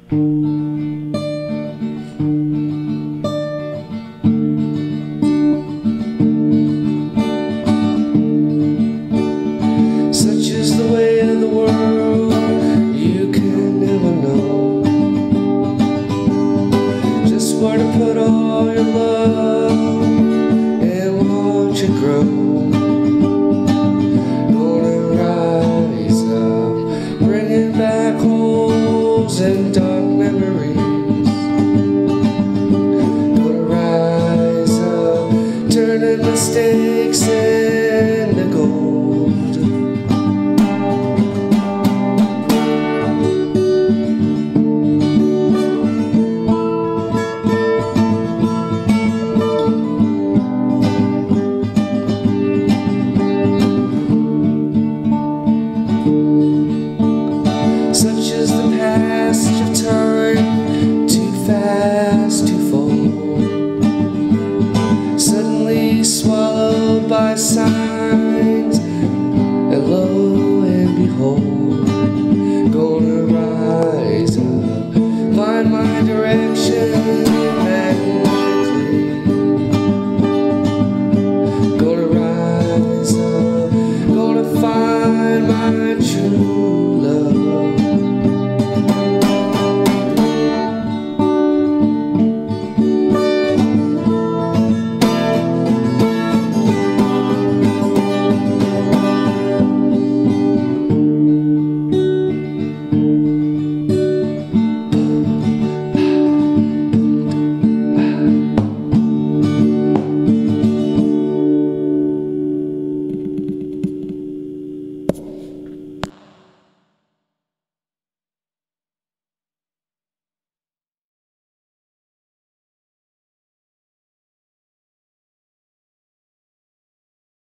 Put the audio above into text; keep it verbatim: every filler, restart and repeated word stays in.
Such is the way of the world, you can never know just where to put all your love and watch it grow. Gonna rise up, bringing back holes and dark.